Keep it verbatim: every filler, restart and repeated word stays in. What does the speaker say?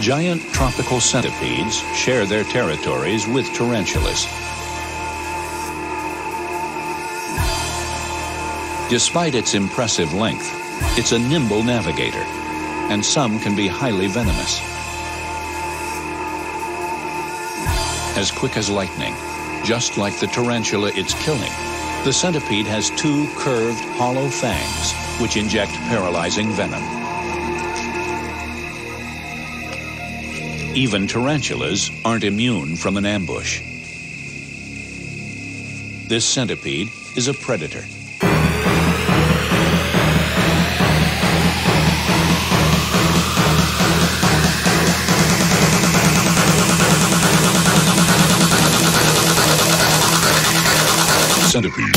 Giant tropical centipedes share their territories with tarantulas. Despite its impressive length, it's a nimble navigator, and some can be highly venomous. As quick as lightning, just like the tarantula it's killing, the centipede has two curved, hollow fangs which inject paralyzing venom. Even tarantulas aren't immune from an ambush. This centipede is a predator. Centipede.